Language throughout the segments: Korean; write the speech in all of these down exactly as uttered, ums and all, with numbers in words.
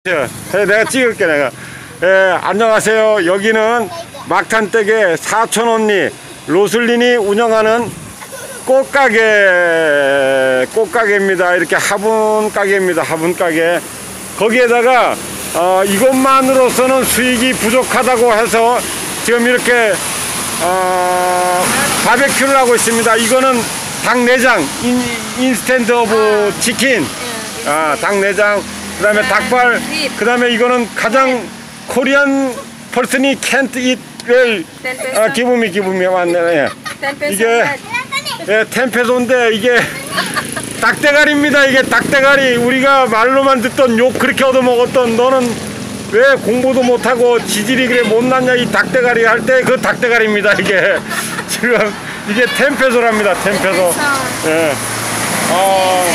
예, 내가 찍을게 내가. 예, 안녕하세요. 여기는 막탄댁의 사촌 언니 로슬린이 운영하는 꽃가게 꽃가게입니다. 이렇게 화분 가게입니다. 화분 가게. 거기에다가 어, 이것만으로서는 수익이 부족하다고 해서 지금 이렇게 어, 바베큐를 하고 있습니다. 이거는 닭내장 인, 인스턴트 오브 치킨, 아, 닭내장, 그 다음에 닭발, 그 다음에 이거는 가장 코리안 퍼슨이 can't eat well. 아, 기분이 기분이 맞네. 예. 이게 예, 텐페소인데 이게 닭대가리입니다. 이게 닭대가리. 우리가 말로만 듣던 욕 그렇게 얻어먹었던, 너는 왜 공부도 못하고 지질이 그래 못났냐 이 닭대가리 할 때 그 닭대가리입니다. 이게 지금 이게 텐페소랍니다. 텐페소. 예. 어,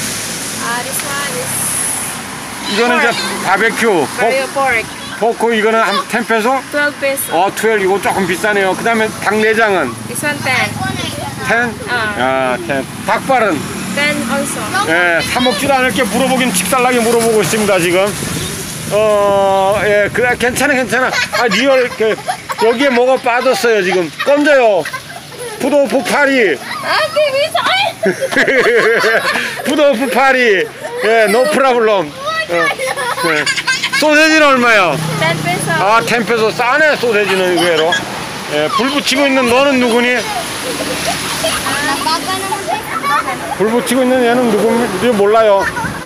이거는 이제 바베큐 포크. 이거는 한 ten peso? twelve peso. 어, twelve. 이거 조금 비싸네요. 그 다음에 닭내장은? This one ten. ten? 어. 아, ten. 닭발은? ten also. 예, 사 먹지도 않을 게 물어보긴 칙살나게 물어보고 있습니다, 지금. 어, 예, 그래, 괜찮아, 괜찮아. 아, 리얼, 그, 여기에 뭐가 빠졌어요, 지금. 건져요. 푸도프 파리. 푸도프 파리. 예, 노 프라블럼. 어, 예. 소세지는 얼마요? ten peso. 아, ten peso. 싸네, 소세지는 의외로. 예, 불 붙이고 있는 너는 누구니? 불 붙이고 있는 얘는 누구니? 몰라요.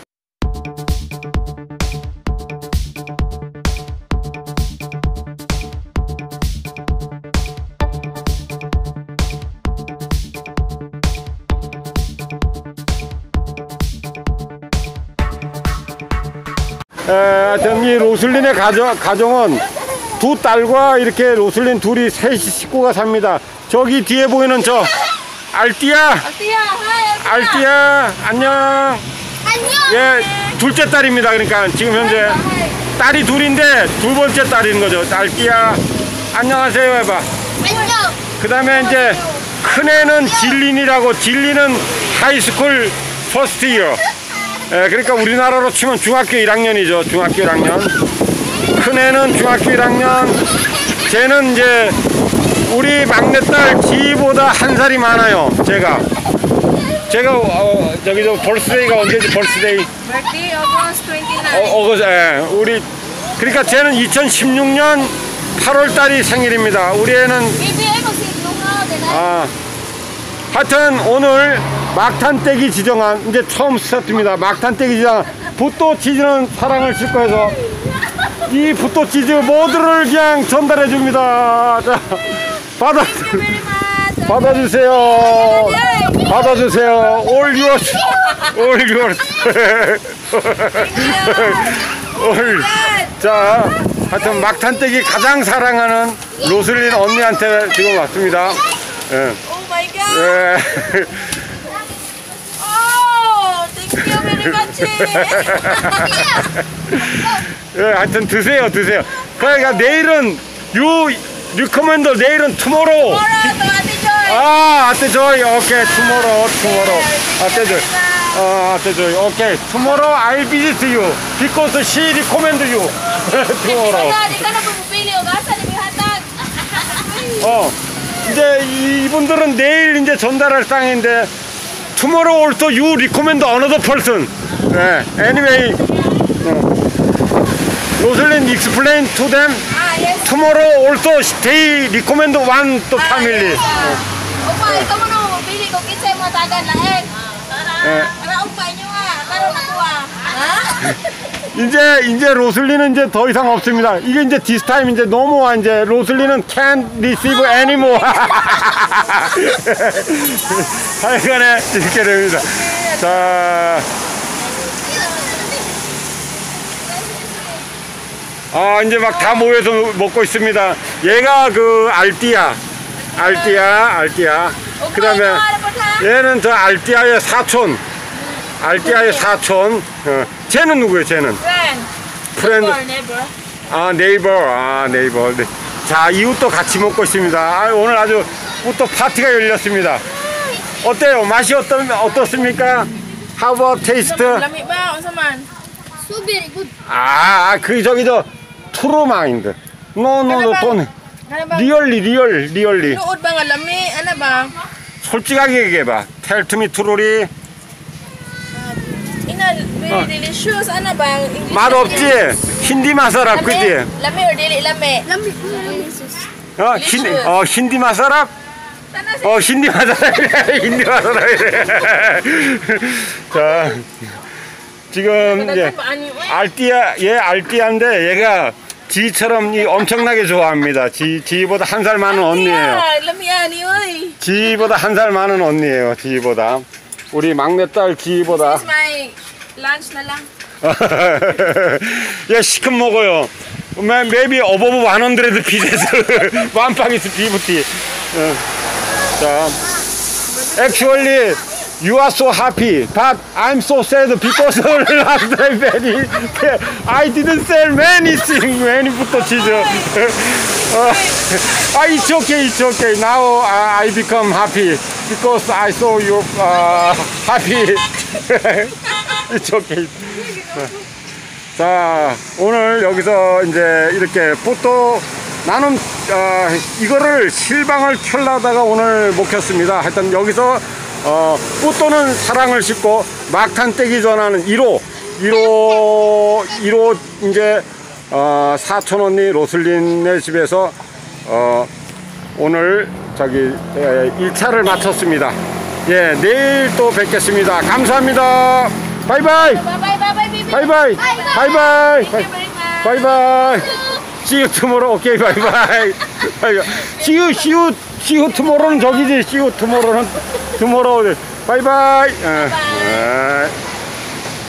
에, 하여튼 이 로슬린의 가정, 가정은 두 딸과 이렇게 로슬린 둘이 셋이 식구가 삽니다. 저기 뒤에 보이는 저 알띠야, 알띠야, 안녕. 안녕. 예, 둘째 딸입니다. 그러니까 지금 현재 딸이 둘인데 두 번째 딸인 거죠. 알띠야, 안녕하세요 해봐. 안녕. 그 다음에 이제 큰애는 질린이라고, 질린은 하이스쿨 퍼스트 이어. 예, 그러니까 우리나라로 치면 중학교 일 학년이죠. 중학교 일 학년. 큰애는 중학교 일 학년. 쟤는 이제 우리 막내딸 지보다 한 살이 많아요. 제가 제가 어, 저기 저 벌스데이가 언제지? 벌스데이 Birthday August twenty-nine. 어, 어거지. 예, 우리 그러니까 쟤는 이천십육 년 팔월 달이 생일입니다. 우리 애는 아, 하여튼 오늘 막탄댁이 지정한, 이제 처음 스타트입니다. 막탄댁이 지정한 붓도 치즈는 사랑을 싣고 해서 이 붓도 치즈 모두를 그냥 전달해 줍니다. 자, 받아 받아주세요. 받아주세요. All yours. All yours. All. 자, 하여튼 막탄댁이 가장 사랑하는 로슬린 언니한테 지금 왔습니다. 예. Oh my god. 예. Thank you very much. 예, 하여튼 드세요, 드세요. 그러니까 내일은 유 리커먼더, 내일은 투모로우. 아, 아떼 조이. 오케이, 투모로우, 투모로우. 아떼 조이. 어, 아떼 조이. 오케이, 투모로우 I'll visit you because she recommend you. 투모로우. 어, 이제 이분들은 내일 이제 전달할 상인데. Tomorrow also you recommend another person. 네, anyway, 로슬린 explain to them. Ah, yes. Tomorrow also they recommend one to family. Opa, ikaw mo na mabili ko kitsa yung matagan na eh. Para opa nyo nga, karon ako ah. 이제 이제 로슬린은 이제 더 이상 없습니다. 이게 이제 this time 이제 너무 이제 로슬린은 can't receive anymore. 하여간에 이렇게 됩니다. 자, 아, 이제 막 다 모여서 먹고 있습니다. 얘가 그 알띠야, 알띠야, 알띠야. 그 다음에 얘는 저 알띠야의 사촌, 알띠야의 사촌. 어. 쟤는 누구예요? 쟤는? 프렌드. 아, 네이버. 아, 네이버. 네. 자, 이웃도 같이 먹고 있습니다. 아, 오늘 아주 또 파티가 열렸습니다. 어때요? 맛이 어떤, 어떻습니까? How about taste? Lamig ba? Unsa man? So very good. 아, 그 저기 저 트루 마인드. 노노노 돈. Ano ba? 리얼리 리얼 리얼리. Nood ba nga lami? Ano ba? 솔직하게 얘기해봐. Tell to me truly. Ina, very delicious. Ano ba? English 맛 na 없지? 힌디 마사랍 Lami? 그지? Lami or dili lami? Lami. Lami. 어, 힌, 어 힌디 마사랍? 어 힌디 마사랍. 힌디 마사랍. 자, 지금 이제 알띠아 얘 알띠아인데 얘가 지처럼 이 엄청나게 좋아합니다. 지 지보다 한 살 많은 언니예요. Yeah, lami ani, oy. 지보다 한 살 많은 언니예요. 지보다 우리 막내딸 지보다. This is my lunch na lang. 얘 시큼 먹어요. Maybe above one hundred pieces. One packet fifty. 어. 자, actually, you are so happy, but I'm so sad because last time very, I didn't sell many things, many potato cheese. Uh, ah, it's okay, it's okay. Now uh, I become happy because I saw you uh, happy. It's okay. 자, 오늘 여기서 이제 이렇게 포토 나는 어, 이거를 실방을 켜려다가 오늘 못 켰습니다. 하여튼 여기서 어, 포토는 사랑을 싣고 막탄 떼기 전하는 일 호 일 호 일 호 이제 어, 사촌 언니 로슬린의 집에서 어, 오늘 저기 일 차를 마쳤습니다. 예, 내일 또 뵙겠습니다. 감사합니다. 바이바이. Bye bye bye bye baby. 바이바이. 바이바이. Thank you very much. 바이바이. See you tomorrow. 오케이, 바이바이. 바이바이. See you, see you, see you tomorrow는 저기지. See you tomorrow는 tomorrow. 바이바이. 어, 어.